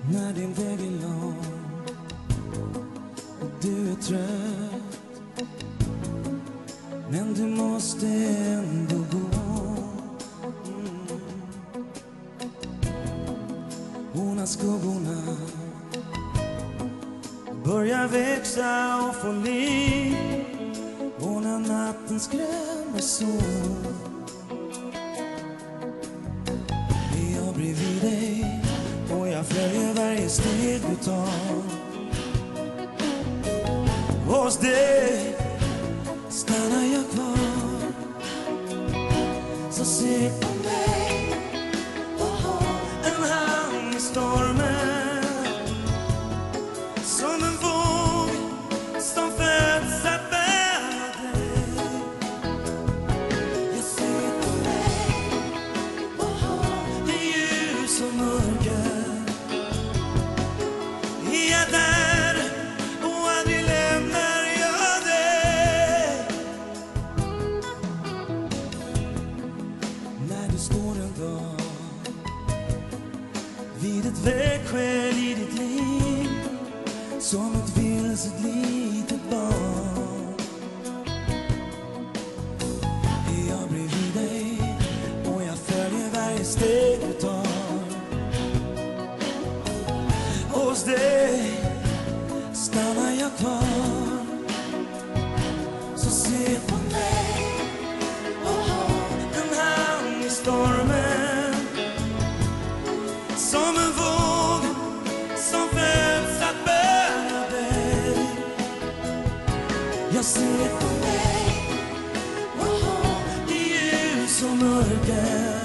När din väg är lång och du är trött, men du måste ändå gå. Och när skuggorna börjar växa och få liv, och när natten skrämmer så, är jag bredvid dig och jag följer varje steg du tar. Hos dig stannar jag kvar. Så se på mig och ha en hand i stormen, som en våg som föds att bära dig. Jag ser på mig och har det ljus och mörker. Är jag där och aldrig lämnar jag dig. När du står en dag vid ett vägskäl i ditt liv, som ett vilset litet barn, är jag bredvid dig och jag följer varje steg du tar. Hos dig stannar jag kvar. Så se på mig och ha en hand i stormen, som en våg som föds att bära dig. Jag ser på mig och har det ljus och mörker.